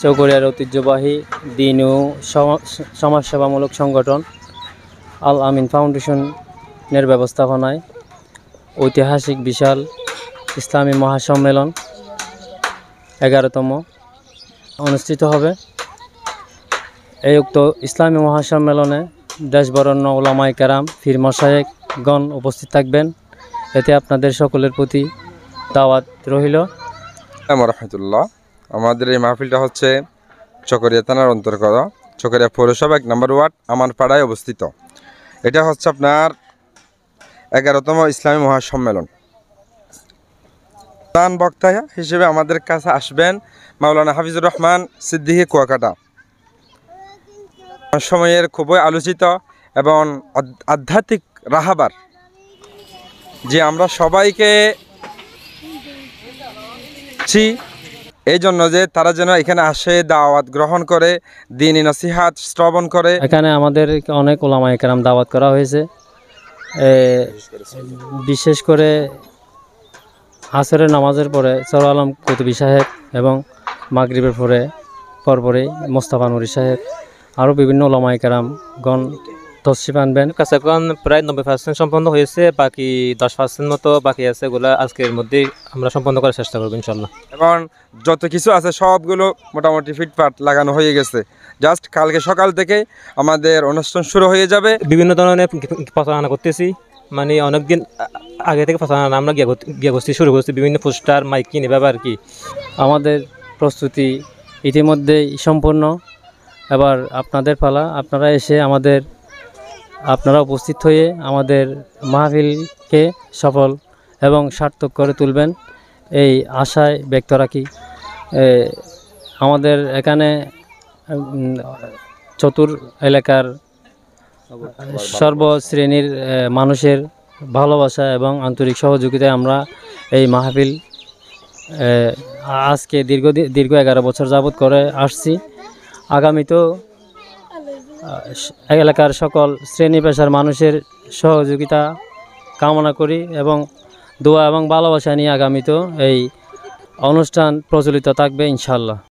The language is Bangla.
চকরিয়ার ঐতিহ্যবাহী দিন ও সমাজসেবামূলক সংগঠন আল আমিন ফাউন্ডেশনের ব্যবস্থাপনায় ঐতিহাসিক বিশাল ইসলামী মহাসম্মেলন 11তম অনুষ্ঠিত হবে। এই উক্ত ইসলামী মহাসম্মেলনে দেশবরেণ্য উলামায়ে কেরাম পীর মশায়েখগণ উপস্থিত থাকবেন। এতে আপনাদের সকলের প্রতি দাওয়াত রহিল। রহমতুল্লাহ। আমাদের এই মাহফিলটা হচ্ছে চকরিয়া থানার অন্তর্গত চকরিয়া পৌরসভা 1 নম্বর ওয়ার্ড আমানপাড়ায় অবস্থিত। এটা হচ্ছে আপনার 11তম ইসলামী মহাসম্মেলন। প্রধান বক্তা হিসেবে আমাদের কাছে আসবেন মাওলানা হাফিজুর রহমান সিদ্দিকী কুয়াকাটা। সময়ের খুবই আলোচিত এবং আধ্যাত্মিক রাহাবার যে আমরা সবাইকে এই জন্য যে তারা যেন এখানে আসে, দাওয়াত গ্রহণ করে, দ্বীনি নসিহাত শ্রবণ করে। এখানে আমাদের অনেক উলামায়ে কেরাম দাওয়াত করা হয়েছে। বিশেষ করে আসরের নামাজের পরে সর আলম কুতুবী সাহেব এবং মাগরিবের পরপরে মোস্তফা নুরি সাহেব আরও বিভিন্ন উলামায়ে কেরামগণ তশরিফ আনবেন। কাছে এখন প্রায় 90% সম্পন্ন হয়েছে, বাকি 10% মতো বাকি আছে। এগুলো আজকের মধ্যেই আমরা সম্পন্ন করার চেষ্টা করবো ইনশাল্লাহ। এবং যত কিছু আছে সবগুলো মোটামুটি ফিটফাট লাগানো হয়ে গেছে। জাস্ট কালকে সকাল থেকে আমাদের অনুষ্ঠান শুরু হয়ে যাবে। বিভিন্ন ধরনের প্রচারণা করতেছি, মানে অনেকদিন আগে থেকে প্রচারণা আমরা গিয়ে করছি, শুরু করছি। বিভিন্ন পোস্টার মাইকিং এভাবে আর কি। আমাদের প্রস্তুতি ইতিমধ্যেই সম্পূর্ণ। এবার আপনাদের পালা, আপনারা এসে আপনারা উপস্থিত হয়ে আমাদের মাহফিলকে সফল এবং সার্থক করে তুলবেন এই আশায় ব্যক্ত রাখি। আমাদের এখানে চতুর এলাকার সর্বশ্রেণীর মানুষের ভালোবাসা এবং আন্তরিক সহযোগিতায় আমরা এই মাহফিল আজকে দীর্ঘ 11 বছর যাবৎ করে আসছি। আগামীতেও এলাকার সকল শ্রেণী পেশার মানুষের সহযোগিতা কামনা করি এবং দোয়া এবং ভালোবাসা নিয়ে আগামীতেও এই অনুষ্ঠান প্রচলিত থাকবে ইনশাআল্লাহ।